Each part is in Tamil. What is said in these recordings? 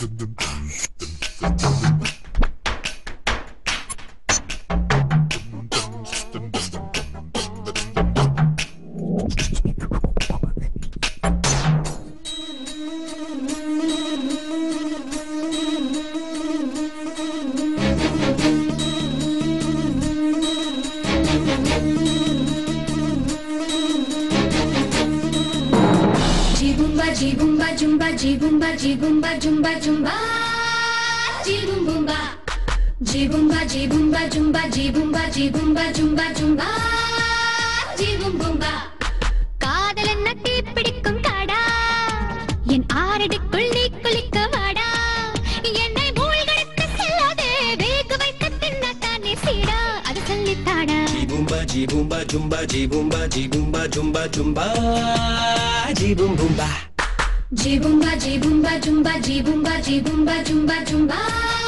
Jibumba jumba jibumba jibumba jumba jumba jibumbumba jibumba jibumba jumba jibumba jibumba jumba jumba jibumbumba காதலன் நட்டி பிடிக்கும் காடா என் ஆரடிக்குள் நீ குளிக்க வாடா என்னை மூழ்கடித்து செல்லாதே வேக வைக்க தின்னத்தானே சீடா அது சொல்லித்தாடா ஜிபும்பா ஜிபும்பா ஜும்பா ஜிபும்பா ஜிபும்பா ஜும்பா ஜும்பா ஜிபும்பும்பா Jibumba jibumba jumba jibumba jibumba jumba jumba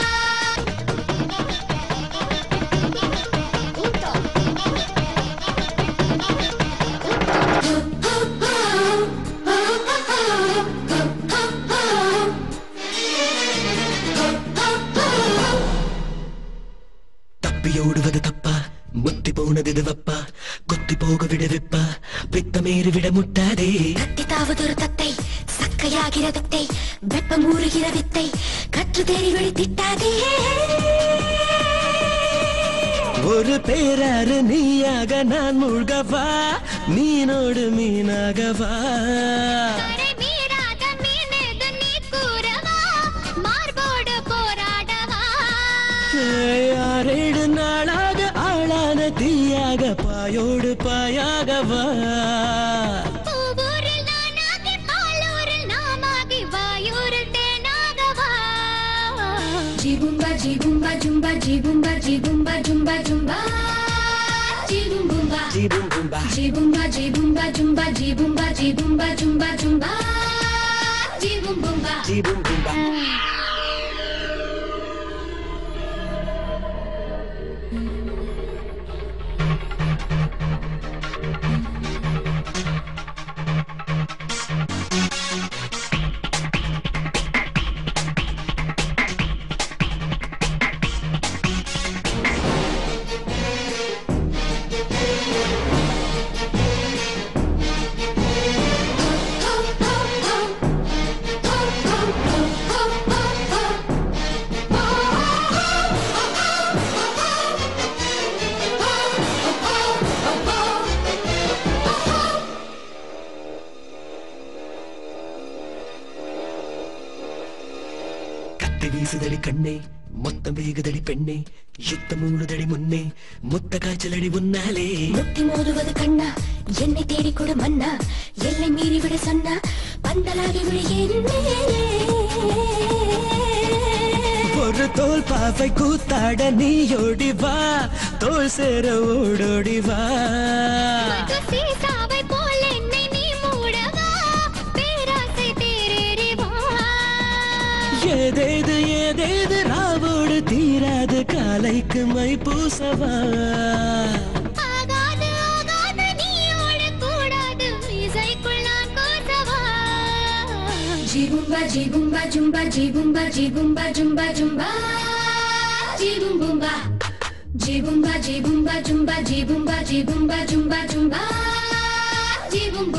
தப்பியோடுவது தப்பா முத்தி போனது இதுவப்பா கொத்தி போக விடுவிப்பா பித்தமேறி விட முட்டாதே தத்தி தாவதொரு தத்தை சக்கையாகிறதத்தை வெப்பம் ஊறுகிற வித்தை கற்று தேறி வெளித்திட்டாதே ஒரு பேராறு நீயாக நான் மூழ்கவா மீனோடு மீனாகவா ஆறேழு நாளாக ஆளான தீயாக பாயோடு பாயாகவா Jibumba jibumba jumba jibumba jibumba jumba jumba jibumbumba jibumbumba jibumba jibumba jumba jibumba jibumba jumba jumba jibumbumba jibumbumba வீசுதடி கண்ணே மொத்தம் வேகுதடி பெண்ணே யுத்தம் மூடுதடி முன்னே முத்த காய்ச்சலடி முன்னாலே முத்தி மோதுவது கண்ணா என்னை தேடி கொடு மன்னா எல்லை மீறி விட சொன்னா பந்தலாகி விழியே ஒரு தோல் பாவை கூத்தாட நீ ஓடி வா தோல் சேர ஓடோடி வா ஏதேது ஏதேது ராவோடு தீராது காலைக்கு மை பூசவா Jibumba jibumba jumba jibumba jibumba jumba jumba jibumbumba jibumba jibumba jumba jibumba jibumba jumba jumba jibumbumba